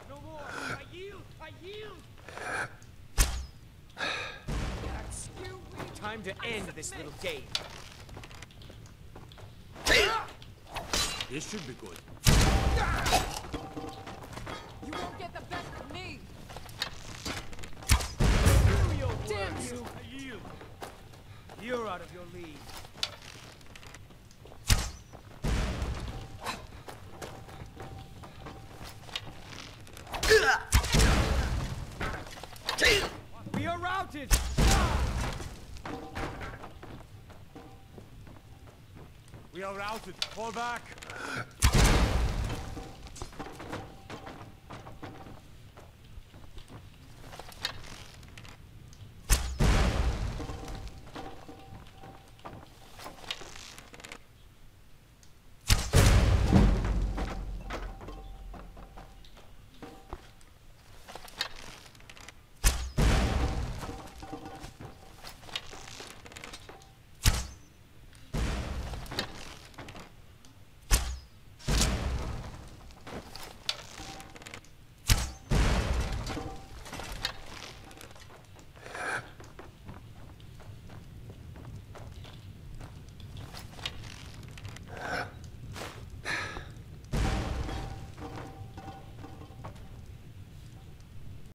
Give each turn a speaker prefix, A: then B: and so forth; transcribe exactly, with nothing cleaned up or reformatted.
A: No more. I yield. I yield. Time to end this little game.
B: This should be good.
C: You won't get the best of me.
A: Damn you! I yield. You're out of your league. We are routed!
B: We are routed. Fall back.